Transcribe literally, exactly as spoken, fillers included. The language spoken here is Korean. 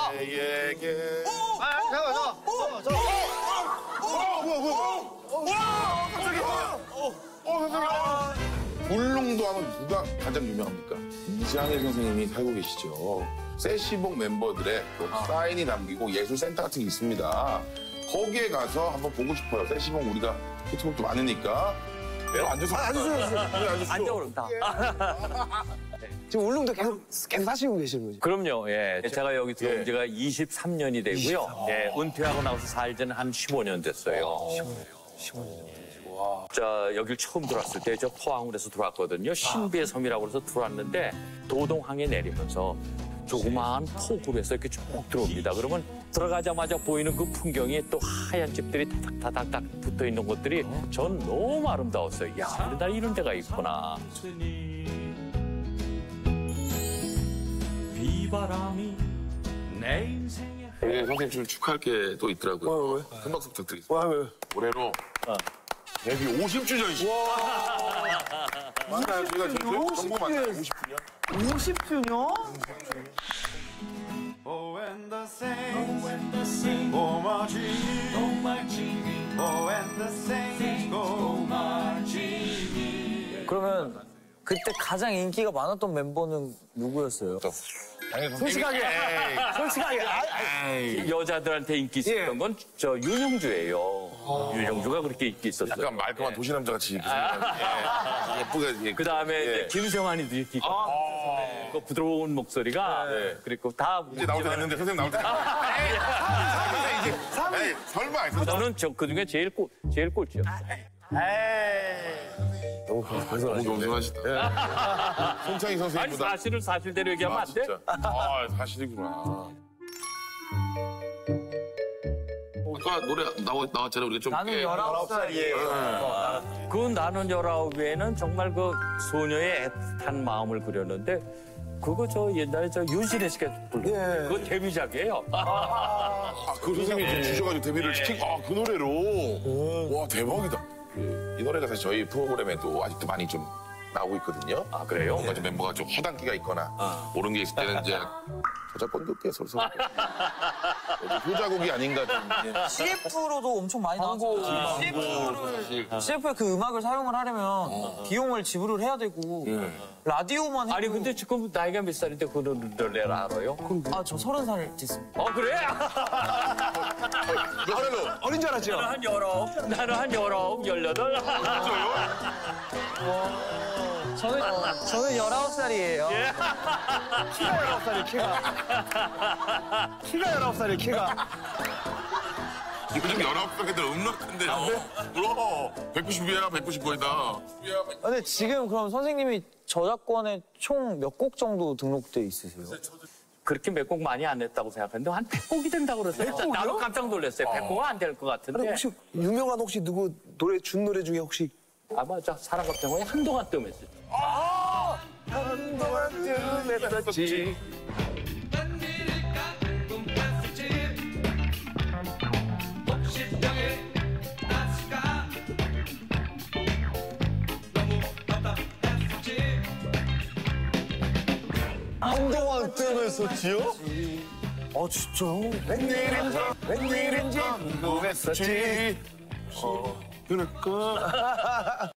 나에게. 아, 잠깐만, 잠깐만. 저, 어, 뭐야, 뭐야. 와, 갑자기. 어, 어, 선생님. 울릉도 하면 누가 가장 유명합니까? 이장일 선생님이 살고 계시죠. 세시봉 멤버들의 또 사인이 담기고 예술센터 같은 게 있습니다. 거기에 가서 한번 보고 싶어요. 세시봉 우리가 히트곡도 많으니까. 네, 앉으세요. 아, 앉으세요. 네, 앉으세요. 앉아 그런다. 지금 울릉도 계속, 계속 사시고 계시는 거죠? 그럼요. 예. 제가 여기 들어온 예. 지가 이십삼 년이 되고요. 예. 은퇴하고 나서 살지는 한 십오 년 됐어요. 십오 년. 자, 여길 처음 들어왔을 때 저 포항으로서 들어왔거든요. 신비의 섬이라고 해서 들어왔는데 도동항에 내리면서 조그마한 포굴에서 이렇게 쭉 들어옵니다. 그러면 들어가자마자 보이는 그 풍경이 또 하얀 집들이 다닥다닥 붙어 있는 것들이 전 너무 아름다웠어요. 야, 우리나라 이런 데가 있구나. 비바람이 내 인생에 예, 선생님 좀 축하할 게 또 있더라고요. 어, 왜? 큰 박수 부탁드리겠습니다. 와, 왜? 올해로 데뷔 오십 주년이시죠. 맞나요? 저희가 정- 정보 맞나요? 오십 주년? 오십 주년? Oh, and the saints go marching, oh, and the saints go marching. 그러면 그때 가장 인기가 많았던 멤버는 누구였어요? 당연히 솔직하게. 에이. 솔직하게. 아, 에이. 여자들한테 인기 있었던 예. 건 저 윤형주예요. 윤형주가 그렇게 인기 있었어요. 약간 말끔한 도시남자 같이 이렇게 생겼는데. 예. 예쁘게. 예. 그 다음에 예. 김성환이도 이렇게 있고, 그 부드러운 목소리가 그리고 다 이제 나올 때 됐는데 선생님 나올 때 됐는데. 이제 에이, 설마. 저는 저 그중에 제일 꼴 제일 꼴찌요. 너무 겸손하시다. 손창희 아니 선생님보다. 사실을 사실대로 얘기하면 아, 안 돼? 진짜. 아, 사실이구나. 아까 노래 나와, 나왔잖아요. 우리가 좀. 나는 예. 열아홉 살이에요. 그 나는 열아홉에는 정말 그 소녀의 애틋한 마음을 그렸는데 그거 저 옛날에 저 윤신혜 씨가 불렀 예. 그거 데뷔작이에요. 아, 그 선생님이 좀 주셔가지고 데뷔를 시킨, 아, 그 노래로. 와, 대박이다. 그, 이 노래가 사실 저희 프로그램에도 아직도 많이 좀 나오고 있거든요. 아 그래요? 뭔가 좀 멤버가 좀 허당기가 있거나 모르는 게 있을 때는 이제 저작권도 꽤 솔솔. 효자곡이 아닌가 좀. 예. 씨에프로도 엄청 많이 나왔잖아요. 씨에프를, 씨에프의 그 음악을 사용을 하려면 비용을 지불을 해야 되고 라디오만 해도 아니 근데 지금 나이가 몇 살인데 그 노래를 알아요? 아, 저 서른 살 됐습니다. 어 그래? 몇 살로? 어린 줄 알았죠? 나는 한 열아홉, 나는 한 열아홉, 열여덟. 저는, 저는 열아홉 살이에요. 키가 열아홉 살이에요, 키가. 키가 열아홉 살이에요, 키가. 요즘 열아홉 살 애들 음락한데요. 그럼 백구십이야, 백구십구이다. 근데 지금 그럼 선생님이 저작권에 총 몇 곡 정도 등록돼 있으세요? 그렇게 몇 곡 많이 안 냈다고 생각했는데 한 백 곡이 된다고 그랬어요. 나도 깜짝 놀랐어요. 백 곡은 안 될 것 같은데. 아니, 혹시 유명한 혹시 누구 노래, 준 노래 중에 혹시 아 맞아. 사랑과 평화에 한동안 뜸했어요. 한동안 뜸했었지. 한동안 뜸했었지요? 아, 진짜요? 웬일인지, 웬일인지 궁금했었지. 그럴까?